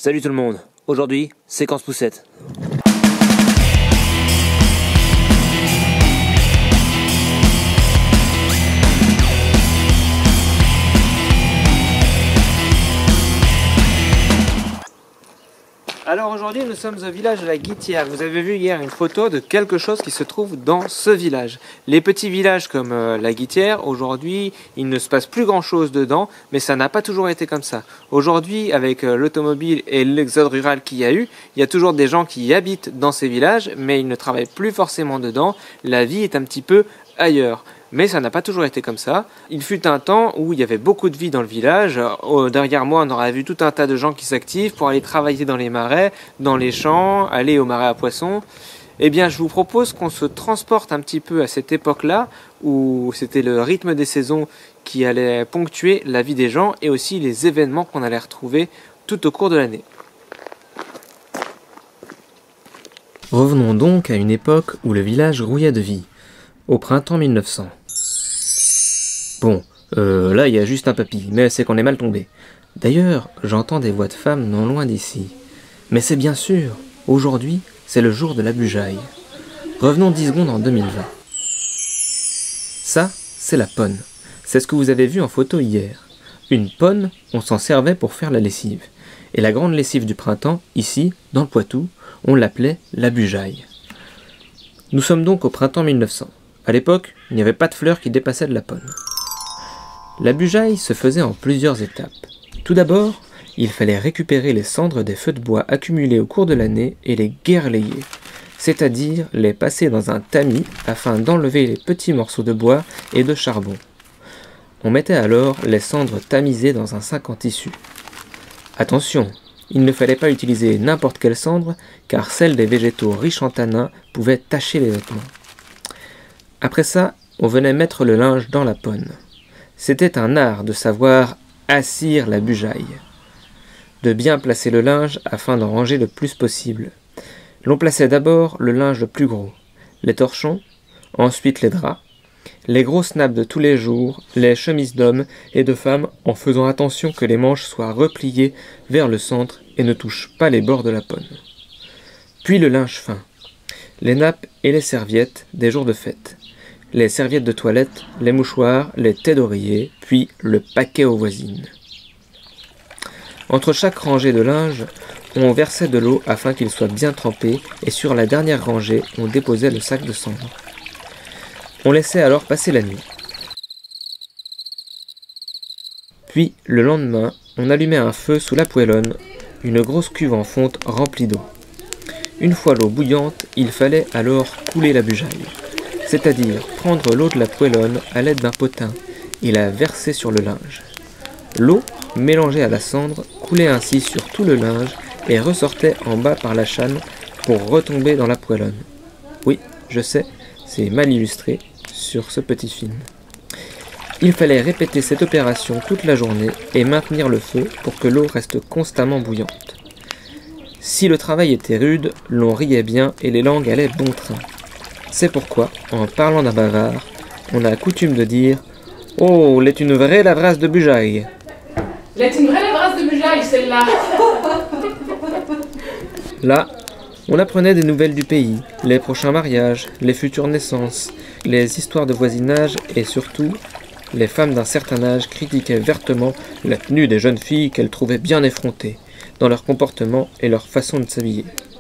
Salut tout le monde, aujourd'hui, séquence poussette. Alors aujourd'hui nous sommes au village de la Guittière. Vous avez vu hier une photo de quelque chose qui se trouve dans ce village. Les petits villages comme la Guittière, aujourd'hui il ne se passe plus grand chose dedans, mais ça n'a pas toujours été comme ça. Aujourd'hui avec l'automobile et l'exode rural qu'il y a eu, il y a toujours des gens qui habitent dans ces villages, mais ils ne travaillent plus forcément dedans. La vie est un petit peu ailleurs. Mais ça n'a pas toujours été comme ça. Il fut un temps où il y avait beaucoup de vie dans le village. Derrière moi, on aurait vu tout un tas de gens qui s'activent pour aller travailler dans les marais, dans les champs, aller au marais à poissons. Eh bien, je vous propose qu'on se transporte un petit peu à cette époque-là, où c'était le rythme des saisons qui allait ponctuer la vie des gens et aussi les événements qu'on allait retrouver tout au cours de l'année. Revenons donc à une époque où le village grouillait de vie, au printemps 1900. Bon, là il y a juste un papy, mais c'est qu'on est mal tombé. D'ailleurs, j'entends des voix de femmes non loin d'ici. Mais c'est bien sûr, aujourd'hui, c'est le jour de la bujaille. Revenons 10 secondes en 2020. Ça, c'est la ponne. C'est ce que vous avez vu en photo hier. Une ponne, on s'en servait pour faire la lessive. Et la grande lessive du printemps, ici, dans le Poitou, on l'appelait la bujaille. Nous sommes donc au printemps 1900. À l'époque, il n'y avait pas de fleurs qui dépassaient de la ponne. La bujaille se faisait en plusieurs étapes. Tout d'abord, il fallait récupérer les cendres des feux de bois accumulés au cours de l'année et les guerlayer, c'est-à-dire les passer dans un tamis afin d'enlever les petits morceaux de bois et de charbon. On mettait alors les cendres tamisées dans un sac en tissu. Attention, il ne fallait pas utiliser n'importe quelle cendre, car celles des végétaux riches en tanins pouvaient tacher les vêtements. Après ça, on venait mettre le linge dans la ponne. C'était un art de savoir assir la bujaille, de bien placer le linge afin d'en ranger le plus possible. L'on plaçait d'abord le linge le plus gros, les torchons, ensuite les draps, les grosses nappes de tous les jours, les chemises d'hommes et de femmes en faisant attention que les manches soient repliées vers le centre et ne touchent pas les bords de la ponne. Puis le linge fin, les nappes et les serviettes des jours de fête. Les serviettes de toilette, les mouchoirs, les têtes d'oreiller, puis le paquet aux voisines. Entre chaque rangée de linge, on versait de l'eau afin qu'il soit bien trempé, et sur la dernière rangée, on déposait le sac de cendres. On laissait alors passer la nuit. Puis, le lendemain, on allumait un feu sous la poêlonne, une grosse cuve en fonte remplie d'eau. Une fois l'eau bouillante, il fallait alors couler la bujaille. C'est-à-dire prendre l'eau de la poêlonne à l'aide d'un potin et la verser sur le linge. L'eau, mélangée à la cendre, coulait ainsi sur tout le linge et ressortait en bas par la chane pour retomber dans la poêlonne. Oui, je sais, c'est mal illustré sur ce petit film. Il fallait répéter cette opération toute la journée et maintenir le feu pour que l'eau reste constamment bouillante. Si le travail était rude, l'on riait bien et les langues allaient bon train. C'est pourquoi, en parlant d'un bavard, on a coutume de dire « Oh, l'est une vraie lavrasse de bujaille !» L'est une vraie lavrasse de bujaille, celle-là. Là, on apprenait des nouvelles du pays, les prochains mariages, les futures naissances, les histoires de voisinage et surtout, les femmes d'un certain âge critiquaient vertement la tenue des jeunes filles qu'elles trouvaient bien effrontées, dans leur comportement et leur façon de s'habiller.